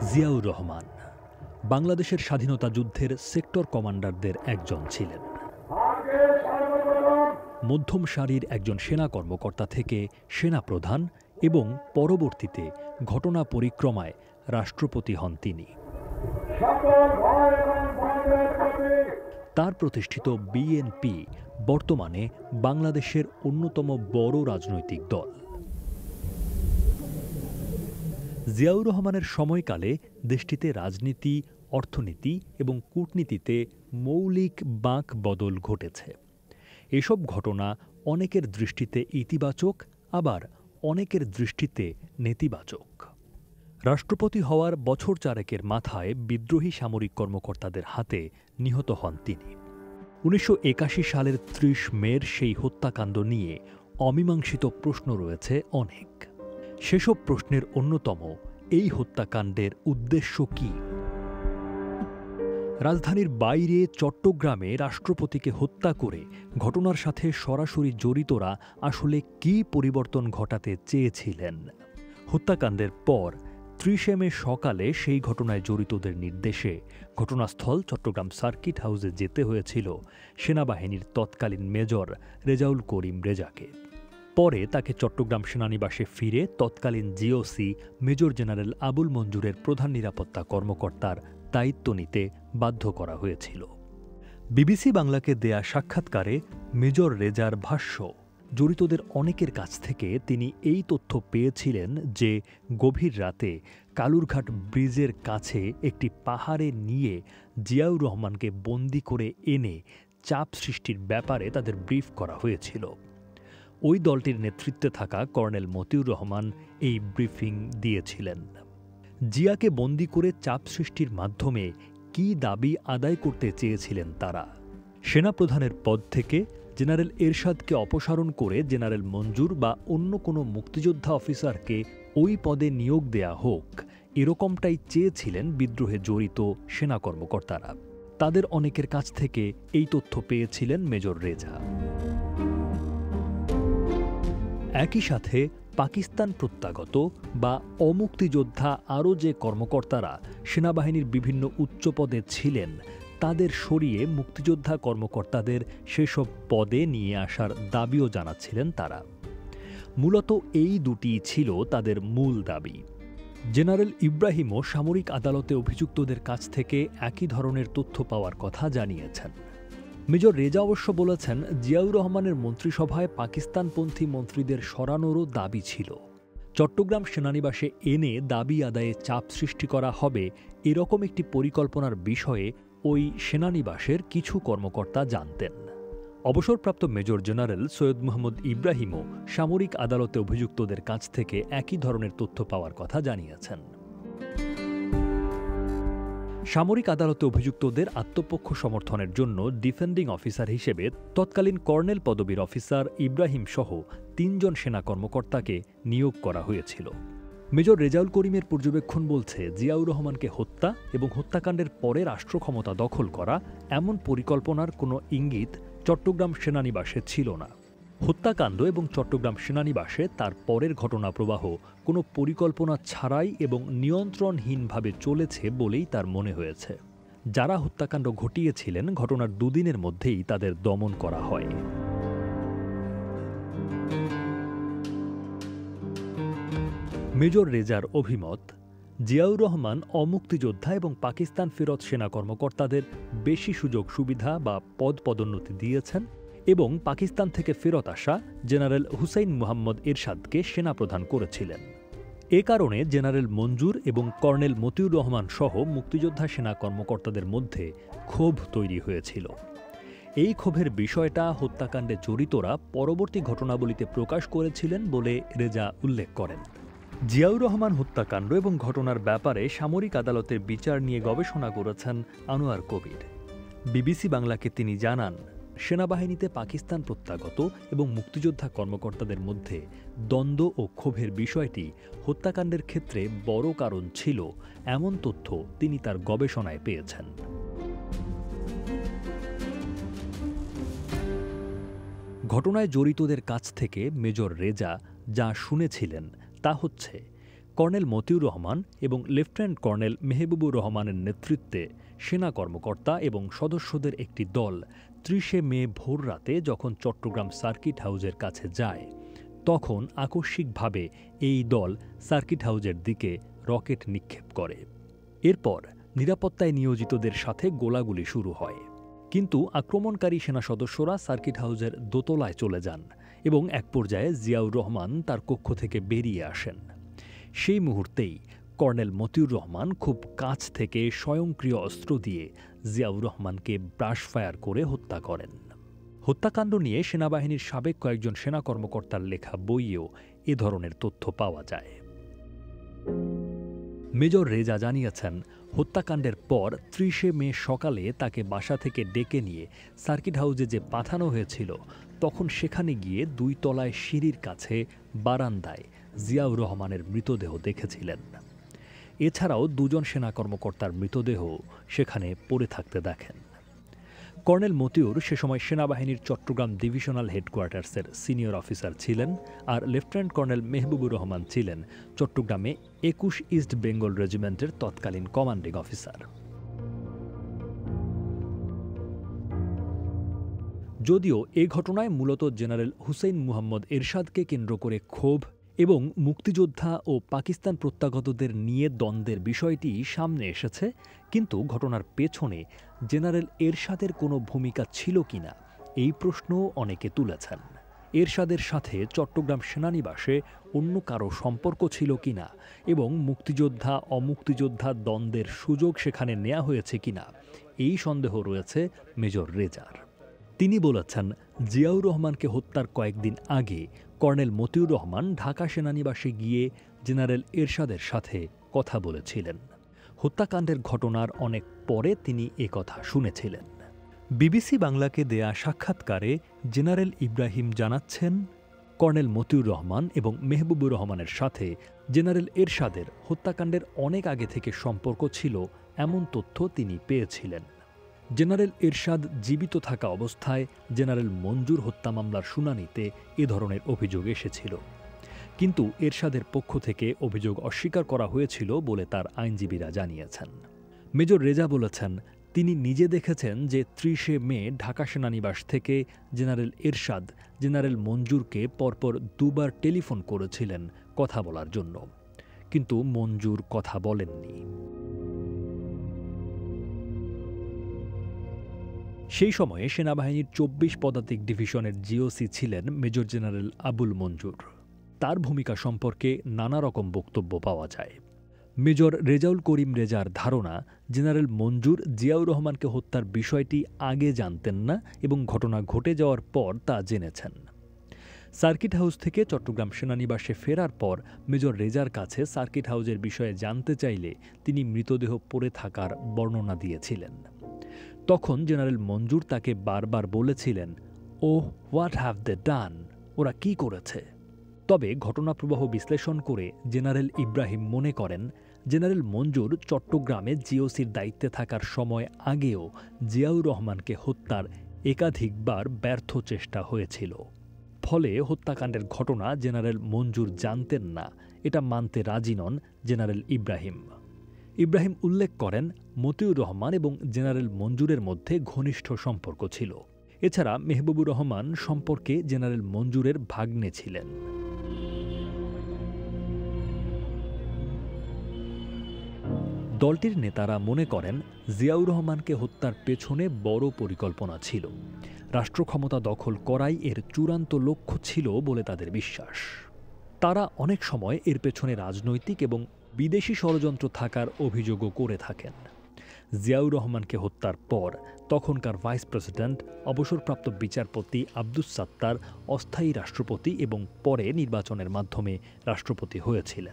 জিয়াউর রহমান বাংলাদেশের স্বাধীনতা যুদ্ধের সেক্টর কমান্ডারদের একজন ছিলেন। মধ্যম সারির একজন সেনা কর্মকর্তা থেকে সেনাপ্রধান এবং পরবর্তীতে ঘটনা পরিক্রমায় রাষ্ট্রপতি হন তিনি। তার প্রতিষ্ঠিত বিএনপি বর্তমানে বাংলাদেশের অন্যতম বড় রাজনৈতিক দল। জিয়াউর রহমানের সময়কালে দেশটিতে রাজনীতি, অর্থনীতি এবং কূটনীতিতে মৌলিক বাঁক বদল ঘটেছে। এসব ঘটনা অনেকের দৃষ্টিতে ইতিবাচক, আবার অনেকের দৃষ্টিতে নেতিবাচক। রাষ্ট্রপতি হওয়ার বছর চারেকের মাথায় বিদ্রোহী সামরিক কর্মকর্তাদের হাতে নিহত হন তিনি। ১৯৮১ সালের ৩০ মের সেই হত্যাকাণ্ড নিয়ে অমীমাংসিত প্রশ্ন রয়েছে অনেক। সেসব প্রশ্নের অন্যতম, এই হত্যাকাণ্ডের উদ্দেশ্য কী? রাজধানীর বাইরে চট্টগ্রামে রাষ্ট্রপতিকে হত্যা করে ঘটনার সাথে সরাসরি জড়িতরা আসলে কী পরিবর্তন ঘটাতে চেয়েছিলেন? হত্যাকাণ্ডের পর ৩০ মে সকালে সেই ঘটনায় জড়িতদের নির্দেশে ঘটনাস্থল চট্টগ্রাম সার্কিট হাউসে যেতে হয়েছিল সেনাবাহিনীর তৎকালীন মেজর রেজাউল করিম রেজাকে। পরে তাকে চট্টগ্রাম সেনানিবাসে ফিরে তৎকালীন জিওসি মেজর জেনারেল আবুল মঞ্জুরের প্রধান নিরাপত্তা কর্মকর্তার দায়িত্ব নিতে বাধ্য করা হয়েছিল। বিবিসি বাংলাকে দেয়া সাক্ষাৎকারে মেজর রেজার ভাষ্য, জড়িতদের অনেকের কাছ থেকে তিনি এই তথ্য পেয়েছিলেন যে গভীর রাতে কালুরঘাট ব্রিজের কাছে একটি পাহাড়ে নিয়ে জিয়াউর রহমানকে বন্দী করে এনে চাপ সৃষ্টির ব্যাপারে তাদের ব্রিফ করা হয়েছিল। ওই দলটির নেতৃত্বে থাকা কর্নেল মতিউর রহমান এই ব্রিফিং দিয়েছিলেন। জিয়াকে বন্দী করে চাপ সৃষ্টির মাধ্যমে কী দাবি আদায় করতে চেয়েছিলেন তারা? সেনাপ্রধানের পদ থেকে জেনারেল এরশাদকে অপসারণ করে জেনারেল মঞ্জুর বা অন্য কোনো মুক্তিযোদ্ধা অফিসারকে ওই পদে নিয়োগ দেয়া হোক, এরকমটাই চেয়েছিলেন বিদ্রোহে জড়িত সেনা কর্মকর্তারা। তাদের অনেকের কাছ থেকে এই তথ্য পেয়েছিলেন মেজর রেজা। একই সাথে পাকিস্তান প্রত্যাগত বা অমুক্তিযোদ্ধা আরও যে কর্মকর্তারা সেনাবাহিনীর বিভিন্ন উচ্চপদে ছিলেন, তাদের সরিয়ে মুক্তিযোদ্ধা কর্মকর্তাদের সেসব পদে নিয়ে আসার দাবিও জানাচ্ছিলেন তারা। মূলত এই দুটি ছিল তাদের মূল দাবি। জেনারেল ইব্রাহিমও সামরিক আদালতে অভিযুক্তদের কাছ থেকে একই ধরনের তথ্য পাওয়ার কথা জানিয়েছেন। মেজর রেজা অবশ্য বলেছেন, জিয়াউর রহমানের মন্ত্রিসভায় পাকিস্তানপন্থী মন্ত্রীদের সরানোরও দাবি ছিল। চট্টগ্রাম সেনানিবাসে এনে দাবি আদায়ে চাপ সৃষ্টি করা হবে, এরকম একটি পরিকল্পনার বিষয়ে ওই সেনানিবাসের কিছু কর্মকর্তা জানতেন। অবসরপ্রাপ্ত মেজর জেনারেল সৈয়দ মোহাম্মদ ইব্রাহিমও সামরিক আদালতে অভিযুক্তদের কাছ থেকে একই ধরনের তথ্য পাওয়ার কথা জানিয়েছেন। সামরিক আদালতে অভিযুক্তদের আত্মপক্ষ সমর্থনের জন্য ডিফেন্ডিং অফিসার হিসেবে তৎকালীন কর্নেল পদবীর অফিসার ইব্রাহিম সহ ৩ জন সেনা কর্মকর্তাকে নিয়োগ করা হয়েছিল। মেজর রেজাউল করিমের পর্যবেক্ষণ বলছে, জিয়াউর রহমানকে হত্যা এবং হত্যাকাণ্ডের পরে রাষ্ট্র ক্ষমতা দখল করা এমন পরিকল্পনার কোনো ইঙ্গিত চট্টগ্রাম সেনানিবাসে ছিল না। হত্যাকাণ্ড এবং চট্টগ্রাম সেনানিবাসে তার পরের ঘটনা প্রবাহ কোনো পরিকল্পনা ছাড়াই এবং নিয়ন্ত্রণহীনভাবে চলেছে বলেই তার মনে হয়েছে। যারা হত্যাকাণ্ড ঘটিয়েছিলেন, ঘটনার দুদিনের মধ্যেই তাদের দমন করা হয়। মেজর রেজার অভিমত, জিয়াউর রহমান অমুক্তিযোদ্ধা এবং পাকিস্তান ফেরত সেনা কর্মকর্তাদের বেশি সুযোগ সুবিধা বা পদোন্নতি দিয়েছেন এবং পাকিস্তান থেকে ফেরত আসা জেনারেল হুসাইন মুহাম্মদ এরশাদকে সেনাপ্রধান করেছিলেন। এ কারণে জেনারেল মঞ্জুর এবং কর্নেল মতিউর রহমান সহ মুক্তিযোদ্ধা সেনা কর্মকর্তাদের মধ্যে ক্ষোভ তৈরি হয়েছিল। এই ক্ষোভের বিষয়টা হত্যাকাণ্ডে জড়িতরা পরবর্তী ঘটনাবলিতে প্রকাশ করেছিলেন বলে রেজা উল্লেখ করেন। জিয়াউর রহমান হত্যাকাণ্ড এবং ঘটনার ব্যাপারে সামরিক আদালতের বিচার নিয়ে গবেষণা করেছেন আনোয়ার কবির। বিবিসি বাংলাকে তিনি জানান, সেনাবাহিনীতে পাকিস্তান প্রত্যাগত এবং মুক্তিযোদ্ধা কর্মকর্তাদের মধ্যে দ্বন্দ্ব ও ক্ষোভের বিষয়টি হত্যাকাণ্ডের ক্ষেত্রে বড় কারণ ছিল, এমন তথ্য তিনি তার গবেষণায় পেয়েছেন। ঘটনায় জড়িতদের কাছ থেকে মেজর রেজা যা শুনেছিলেন তা হচ্ছে, কর্নেল মতিউর রহমান এবং লেফটেন্যান্ট কর্নেল মেহবুবুর রহমানের নেতৃত্বে সেনা কর্মকর্তা এবং সদস্যদের একটি দল ৩০ মে ভোররাতে যখন চট্টগ্রাম সার্কিট হাউজের কাছে যায়, তখন আকস্মিকভাবে এই দল সার্কিট হাউজের দিকে রকেট নিক্ষেপ করে। এরপর নিরাপত্তায় নিয়োজিতদের সাথে গোলাগুলি শুরু হয়। কিন্তু আক্রমণকারী সেনা সদস্যরা সার্কিট হাউজের দোতলায় চলে যান এবং এক পর্যায়ে জিয়াউর রহমান তার কক্ষ থেকে বেরিয়ে আসেন। সেই মুহূর্তেই কর্নেল মতিউর রহমান খুব কাছ থেকে স্বয়ংক্রিয় অস্ত্র দিয়ে জিয়াউর রহমানকে ব্রাশ ফায়ার করে হত্যা করেন। হত্যাকাণ্ড নিয়ে সেনাবাহিনীর সাবেক কয়েকজন সেনা কর্মকর্তার লেখা বইয়েও এ ধরনের তথ্য পাওয়া যায়। মেজর রেজা জানিয়েছেন, হত্যাকাণ্ডের পর ৩০ মে সকালে তাকে বাসা থেকে ডেকে নিয়ে সার্কিট হাউজে যে পাঠানো হয়েছিল, তখন সেখানে গিয়ে ২ তলায় সিঁড়ির কাছে বারান্দায় জিয়াউর রহমানের মৃতদেহ দেখেছিলেন। এছাড়াও ২ জন সেনা কর্মকর্তার মৃতদেহ সেখানে পড়ে থাকতে দেখেন। কর্নেল মতিউর সে সময় সেনাবাহিনীর চট্টগ্রাম ডিভিশনাল হেডকোয়ার্টার্সের সিনিয়র অফিসার ছিলেন, আর লেফটেন্যান্ট কর্নেল মেহবুবুর রহমান ছিলেন চট্টগ্রামে ২১ ইস্ট বেঙ্গল রেজিমেন্টের তৎকালীন কমান্ডিং অফিসার। যদিও এ ঘটনায় মূলত জেনারেল হুসেইন মুহাম্মদ এরশাদকে কেন্দ্র করে ক্ষোভ এবং মুক্তিযোদ্ধা ও পাকিস্তান প্রত্যাগতদের নিয়ে দ্বন্দ্বের বিষয়টি সামনে এসেছে, কিন্তু ঘটনার পেছনে জেনারেল এরশাদের কোনো ভূমিকা ছিল কিনা এই প্রশ্নও অনেকে তুলেছেন। এরশাদের সাথে চট্টগ্রাম সেনানিবাসে অন্য কারো সম্পর্ক ছিল কিনা এবং মুক্তিযোদ্ধা অমুক্তিযোদ্ধা দ্বন্দ্বের সুযোগ সেখানে নেওয়া হয়েছে কিনা এই সন্দেহ রয়েছে মেজর রেজার। তিনি বলেছেন, জিয়াউর রহমানকে হত্যার কয়েকদিন আগে কর্নেল মতিউর রহমান ঢাকা সেনানিবাসে গিয়ে জেনারেল এরশাদের সাথে কথা বলেছিলেন। হত্যাকাণ্ডের ঘটনার অনেক পরে তিনি কথা শুনেছিলেন। বিবিসি বাংলাকে দেয়া সাক্ষাৎকারে জেনারেল ইব্রাহিম জানাচ্ছেন, কর্নেল মতিউর রহমান এবং মেহবুবুর রহমানের সাথে জেনারেল এরশাদের হত্যাকাণ্ডের অনেক আগে থেকে সম্পর্ক ছিল এমন তথ্য তিনি পেয়েছিলেন। জেনারেল এরশাদ জীবিত থাকা অবস্থায় জেনারেল মঞ্জুর হত্যা মামলার শুনানিতে এ ধরনের অভিযোগ এসেছিল, কিন্তু এরশাদের পক্ষ থেকে অভিযোগ অস্বীকার করা হয়েছিল বলে তার আইনজীবীরা জানিয়েছেন। মেজর রেজা বলেছেন, তিনি নিজে দেখেছেন যে ৩০ মে ঢাকা সেনানিবাস থেকে জেনারেল এরশাদ জেনারেল মঞ্জুরকে পরপর ২ বার টেলিফোন করেছিলেন কথা বলার জন্য, কিন্তু মঞ্জুর কথা বলেননি। সেই সময়ে সেনাবাহিনীর ২৪ পদাতিক ডিভিশনের জিওসি ছিলেন মেজর জেনারেল আবুল মঞ্জুর। তার ভূমিকা সম্পর্কে নানা রকম বক্তব্য পাওয়া যায়। মেজর রেজাউল করিম রেজার ধারণা, জেনারেল মঞ্জুর জিয়াউর রহমানকে হত্যার বিষয়টি আগে জানতেন না এবং ঘটনা ঘটে যাওয়ার পর তা জেনেছেন। সার্কিট হাউস থেকে চট্টগ্রাম সেনানিবাসে ফেরার পর মেজর রেজার কাছে সার্কিট হাউজের বিষয়ে জানতে চাইলে তিনি মৃতদেহ পড়ে থাকার বর্ণনা দিয়েছিলেন। তখন জেনারেল মঞ্জুর তাকে বারবার বলেছিলেন, ওহ হোয়াট হ্যাভ দে ডান, ওরা কি করেছে। তবে ঘটনাপ্রবাহ বিশ্লেষণ করে জেনারেল ইব্রাহিম মনে করেন, জেনারেল মঞ্জুর চট্টগ্রামে জিওসির দায়িত্বে থাকার সময় আগেও জিয়াউর রহমানকে হত্যার একাধিকবার ব্যর্থ চেষ্টা হয়েছিল। ফলে হত্যাকাণ্ডের ঘটনা জেনারেল মঞ্জুর জানতেন না, এটা মানতে রাজি নন জেনারেল ইব্রাহিম। ইব্রাহিম উল্লেখ করেন, মতিউর রহমান এবং জেনারেল মঞ্জুরের মধ্যে ঘনিষ্ঠ সম্পর্ক ছিল। এছাড়া মেহবুবুর রহমান সম্পর্কে জেনারেল মঞ্জুরের ভাগ্নে ছিলেন। দলটির নেতারা মনে করেন, জিয়াউর রহমানকে হত্যার পেছনে বড় পরিকল্পনা ছিল। রাষ্ট্রক্ষমতা দখল করাই এর চূড়ান্ত লক্ষ্য ছিল বলে তাদের বিশ্বাস। তারা অনেক সময় এর পেছনে রাজনৈতিক এবং বিদেশি ষড়যন্ত্র থাকার অভিযোগও করে থাকেন। জিয়াউর রহমানকে হত্যার পর তখনকার ভাইস প্রেসিডেন্ট অবসরপ্রাপ্ত বিচারপতি আব্দুস সাত্তার অস্থায়ী রাষ্ট্রপতি এবং পরে নির্বাচনের মাধ্যমে রাষ্ট্রপতি হয়েছিলেন।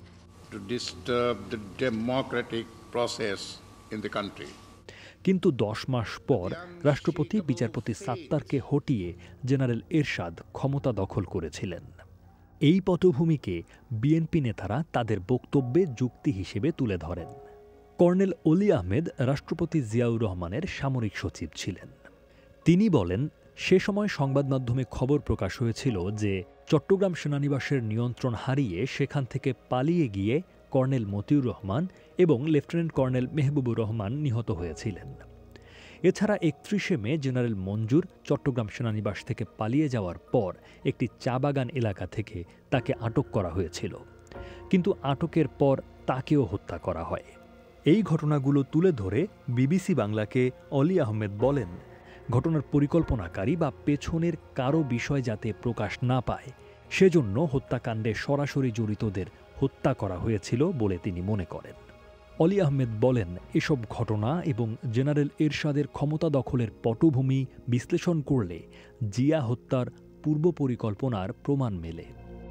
কিন্তু ১০ মাস পর রাষ্ট্রপতি বিচারপতি সাত্তারকে হটিয়ে জেনারেল এরশাদ ক্ষমতা দখল করেছিলেন। এই পটভূমিকে বিএনপি নেতারা তাদের বক্তব্যে যুক্তি হিসেবে তুলে ধরেন। কর্নেল অলি আহমেদ রাষ্ট্রপতি জিয়াউর রহমানের সামরিক সচিব ছিলেন। তিনি বলেন, সে সময় সংবাদ মাধ্যমে খবর প্রকাশ হয়েছিল যে চট্টগ্রাম সেনানিবাসের নিয়ন্ত্রণ হারিয়ে সেখান থেকে পালিয়ে গিয়ে কর্নেল মতিউর রহমান এবং লেফটেন্যান্ট কর্নেল মেহবুবুর রহমান নিহত হয়েছিলেন। এছাড়া ৩১শে মে জেনারেল মঞ্জুর চট্টগ্রাম সেনানিবাস থেকে পালিয়ে যাওয়ার পর একটি চা বাগান এলাকা থেকে তাকে আটক করা হয়েছিল, কিন্তু আটকের পর তাকেও হত্যা করা হয়। এই ঘটনাগুলো তুলে ধরে বিবিসি বাংলাকে অলি আহমেদ বলেন, ঘটনার পরিকল্পনাকারী বা পেছনের কারো বিষয় যাতে প্রকাশ না পায় সেজন্য হত্যাকাণ্ডে সরাসরি জড়িতদের হত্যা করা হয়েছিল বলে তিনি মনে করেন। অলি আহমেদ বলেন, এসব ঘটনা এবং জেনারেল এরশাদের ক্ষমতা দখলের পটভূমি বিশ্লেষণ করলে জিয়া হত্যার পূর্ব পরিকল্পনার প্রমাণ মেলে।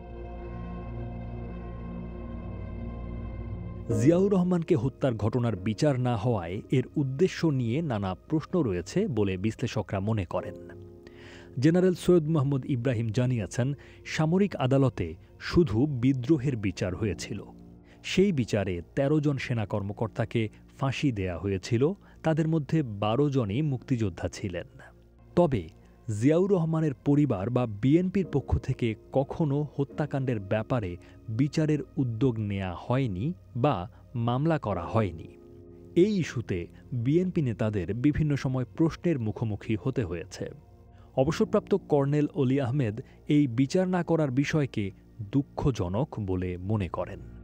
জিয়াউর রহমানকে হত্যার ঘটনার বিচার না হওয়ায় এর উদ্দেশ্য নিয়ে নানা প্রশ্ন রয়েছে বলে বিশ্লেষকরা মনে করেন। জেনারেল সৈয়দ মোহাম্মদ ইব্রাহিম জানিয়েছেন, সামরিক আদালতে শুধু বিদ্রোহের বিচার হয়েছিল। সেই বিচারে ১৩ জন সেনা কর্মকর্তাকে ফাঁসি দেয়া হয়েছিল, তাদের মধ্যে ১২ জনই মুক্তিযোদ্ধা ছিলেন। তবে জিয়াউর রহমানের পরিবার বা বিএনপির পক্ষ থেকে কখনো হত্যাকাণ্ডের ব্যাপারে বিচারের উদ্যোগ নেওয়া হয়নি বা মামলা করা হয়নি। এই ইস্যুতে বিএনপি নেতাদের বিভিন্ন সময় প্রশ্নের মুখোমুখি হতে হয়েছে। অবসরপ্রাপ্ত কর্নেল অলি আহমেদ এই বিচার না করার বিষয়কে দুঃখজনক বলে মনে করেন।